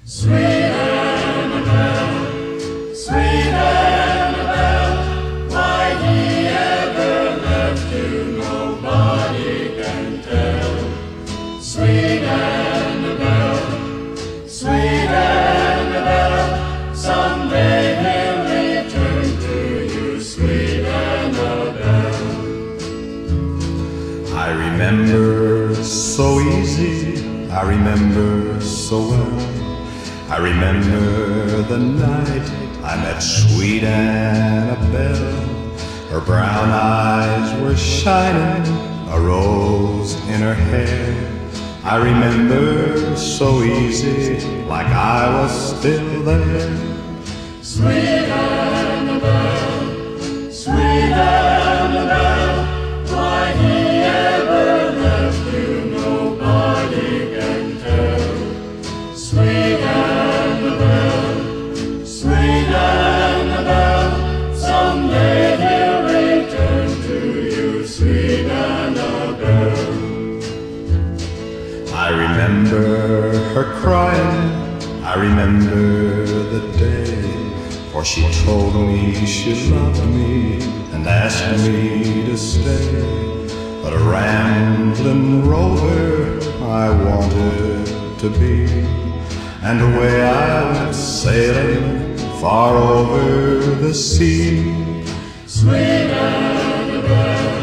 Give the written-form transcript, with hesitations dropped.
Sweet Annabelle, sweet Annabelle, why he ever left you nobody can tell. Sweet Annabelle, sweet Annabelle, someday he'll return to you, sweet Annabelle. I remember so easy, I remember so well. I remember the night I met sweet Annabelle. Her brown eyes were shining, a rose in her hair. I remember so easy, like I was still there. Sweet Annabelle, sweet Annabelle, why he ever left you nobody can tell. Sweet Annabelle, sweet Annabelle, someday he'll return to you, sweet Annabelle. I remember her crying, I remember the day, for she told me she loved me and asked me to stay. But a rambling rover I wanted to be, and away I went sailing far over the sea. Sweet Annabelle,